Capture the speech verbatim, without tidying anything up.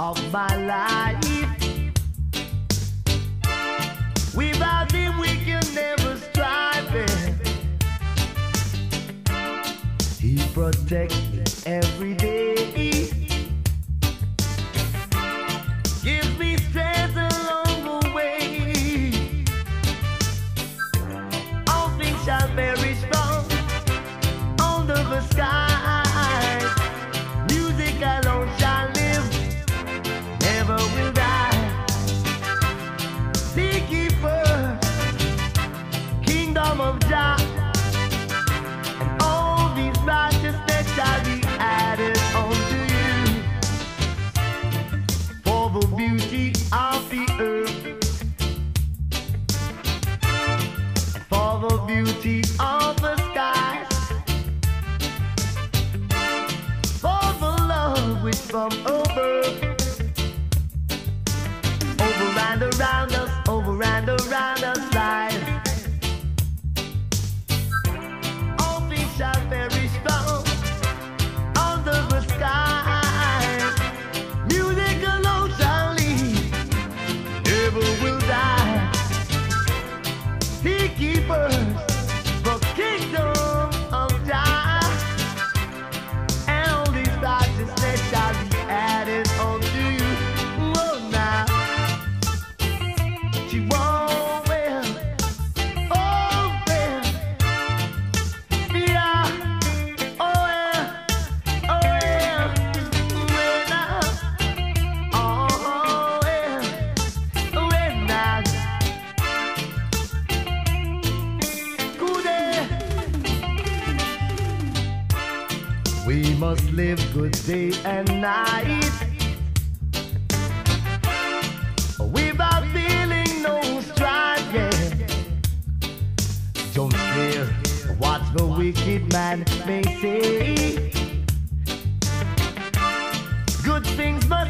of my life. Without him we can never strive it. He protects me every day, gives me strength along the way. All things shall perish from under the sky. Music alone shall live, never will die. Seek ye first kingdom of Jah, and all these righteousness shall be added unto you. For the beauty of the earth, and for the beauty of the skies, for the love which from above, over and around us, over and around us lies. All things shall perish from under the skies. Music alone shall leave, never will die. Seek ye first the kingdom of Jah, and all these righteousness shall be added unto you. Oh, now she won't well, oh well, yeah, oh well, oh well, well now, oh well, well now, good day. We must live good day and night without feeling no strife, yeah. Don't fear what the wicked man may say. Good things must